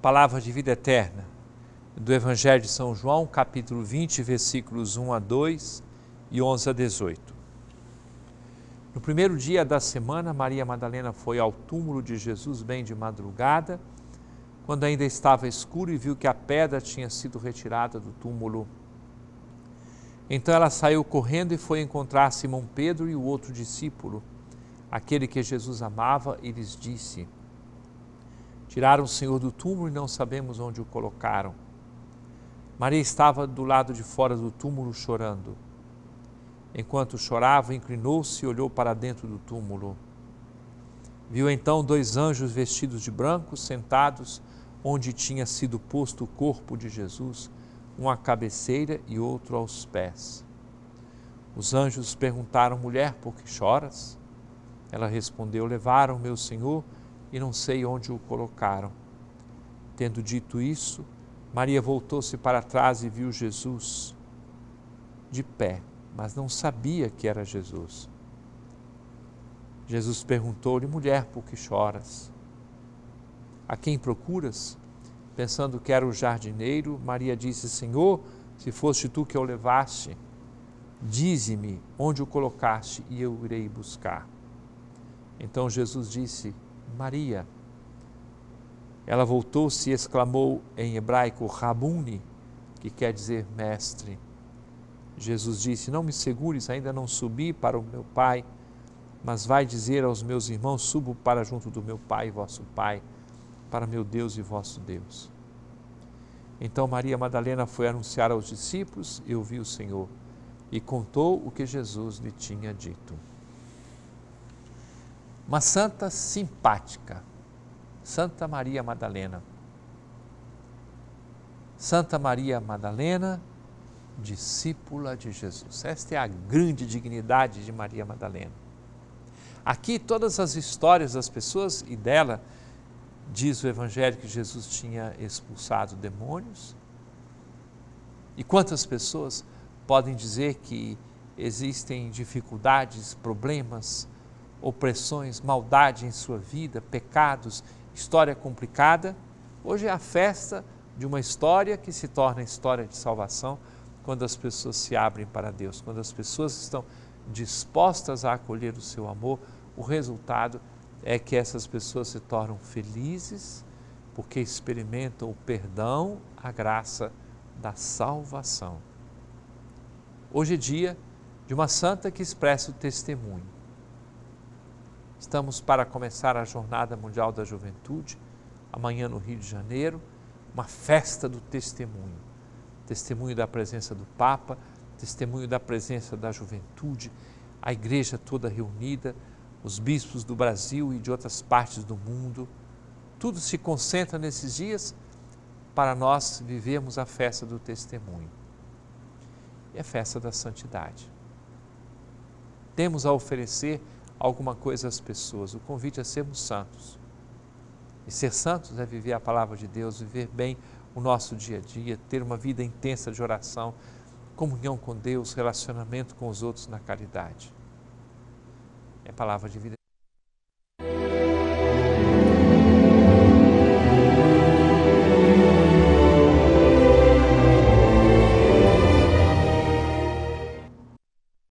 Palavra de vida eterna, do Evangelho de São João, capítulo 20, versículos 1 a 2 e 11 a 18. No primeiro dia da semana, Maria Madalena foi ao túmulo de Jesus bem de madrugada, quando ainda estava escuro, e viu que a pedra tinha sido retirada do túmulo. Então ela saiu correndo e foi encontrar Simão Pedro e o outro discípulo, aquele que Jesus amava, e lhes disse: tiraram o Senhor do túmulo e não sabemos onde o colocaram. Maria estava do lado de fora do túmulo chorando. Enquanto chorava, inclinou-se e olhou para dentro do túmulo. Viu então dois anjos vestidos de branco sentados onde tinha sido posto o corpo de Jesus, um à cabeceira e outro aos pés. Os anjos perguntaram: mulher, por que choras? Ela respondeu: levaram meu Senhor e não sei onde o colocaram. Tendo dito isso, Maria voltou-se para trás e viu Jesus de pé, mas não sabia que era Jesus. Jesus perguntou-lhe: mulher, por que choras? A quem procuras? Pensando que era o jardineiro, Maria disse: Senhor, se foste tu que o levaste, dize-me onde o colocaste e eu irei buscar. Então Jesus disse: Maria. Ela voltou-se e exclamou em hebraico: Rabuni, que quer dizer mestre. Jesus disse: não me segures, ainda não subi para o meu Pai, mas vai dizer aos meus irmãos: subo para junto do meu Pai e vosso Pai, para meu Deus e vosso Deus. Então Maria Madalena foi anunciar aos discípulos e ouviu o Senhor, e contou o que Jesus lhe tinha dito. Uma santa simpática, Santa Maria Madalena. Santa Maria Madalena, discípula de Jesus. Esta é a grande dignidade de Maria Madalena. Aqui todas as histórias das pessoas, e dela diz o Evangelho que Jesus tinha expulsado demônios. E quantas pessoas podem dizer que existem dificuldades, problemas, opressões, maldade em sua vida, pecados, história complicada? Hoje é a festa de uma história que se torna história de salvação, quando as pessoas se abrem para Deus, quando as pessoas estão dispostas a acolher o seu amor. O resultado é que essas pessoas se tornam felizes, porque experimentam o perdão, a graça da salvação. Hoje é dia de uma santa que expressa o testemunho. Estamos para começar a Jornada Mundial da Juventude, amanhã no Rio de Janeiro, uma festa do testemunho. Testemunho da presença do Papa, testemunho da presença da juventude, a igreja toda reunida, os bispos do Brasil e de outras partes do mundo. Tudo se concentra nesses dias para nós vivermos a festa do testemunho. E a festa da santidade. Temos a oferecer alguma coisa às pessoas. O convite é sermos santos. E ser santos é viver a palavra de Deus, viver bem o nosso dia a dia, ter uma vida intensa de oração, comunhão com Deus, relacionamento com os outros na caridade. É a palavra de vida.